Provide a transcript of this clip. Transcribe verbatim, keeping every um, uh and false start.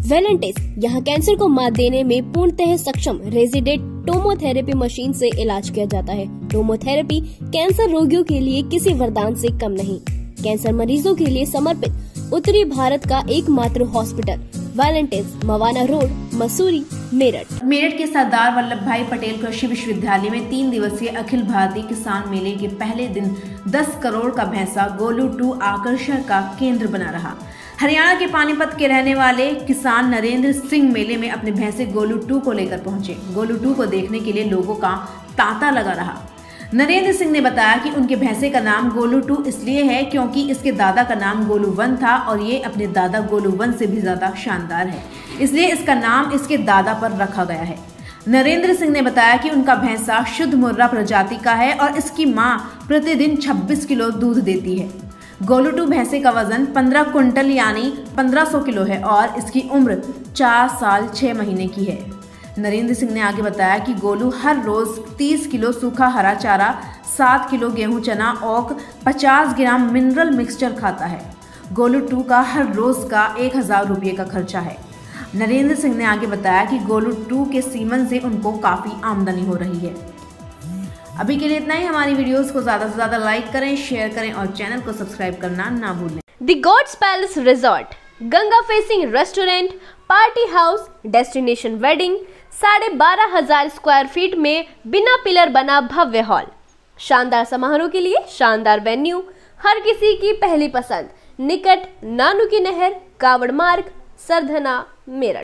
Valentis यहाँ cancer को मात देने में पूर्णतः सक्षम रेजिडेंट टोमोथेरेपी मशीन से इलाज किया जाता है। टोमोथेरेपी कैंसर रोगियों के लिए किसी वरदान से कम नहीं। कैंसर मरीजों के लिए समर्पित उत्तरी भारत का एकमात्र hospital Valentis, Mawana road, Masuri, Meerut. Meerut के सरदार वल्लभ भाई पटेल कृषि विश्वविद्यालय में तीन दिवसीय अखिल भारतीय किसान मेले के पहले दिन दस करोड़ का भैंसा गोलू टू आकर्षण का केंद्र बना रहा। हरियाणा के पानीपत के रहने वाले किसान नरेंद्र सिंह मेले में अपने भैंसे गोलू टू को लेकर पहुंचे। गोलू टू को देखने के लिए लोगों का तांता लगा रहा। नरेंद्र सिंह ने बताया कि उनके भैंसे का नाम गोलू टू इसलिए है क्योंकि इसके दादा का नाम गोलू वन था और ये अपने दादा गोलू वन से भी ज्यादा शानदार है, इसलिए इसका नाम इसके दादा पर रखा गया है। नरेंद्र सिंह ने बताया कि उनका भैंसा शुद्ध मुर्रा प्रजाति का है और इसकी मां प्रतिदिन छब्बीस किलो दूध देती है। गोलू टू भैंसे का वजन पंद्रह कुंटल यानी पंद्रह सौ किलो है और इसकी उम्र चार साल छह महीने की है। नरेंद्र सिंह ने आगे बताया कि गोलू हर रोज तीस किलो सूखा हरा चारा, सात किलो गेहूं चना और पचास ग्राम मिनरल मिक्सचर खाता है। गोलू टू का हर रोज का एक हजार रुपये का खर्चा है। नरेंद्र सिंह ने आगे बताया कि गोलू टू के सीमन से उनको काफी आमदनी हो रही है। अभी के लिए इतना ही। हमारी वीडियोस को ज्यादा से ज्यादा लाइक करें, शेयर करें और चैनल को सब्सक्राइब करना ना भूलें। The God's Palace Resort, Ganga facing restaurant, party house, destination wedding, साढ़े बारह हजार स्क्वायर फीट में बिना पिलर बना भव्य हॉल, शानदार समारोह के लिए शानदार वेन्यू, हर किसी की पहली पसंद, निकट नानू की नहर, कावड़ मार्ग, सरधना, मेरठ।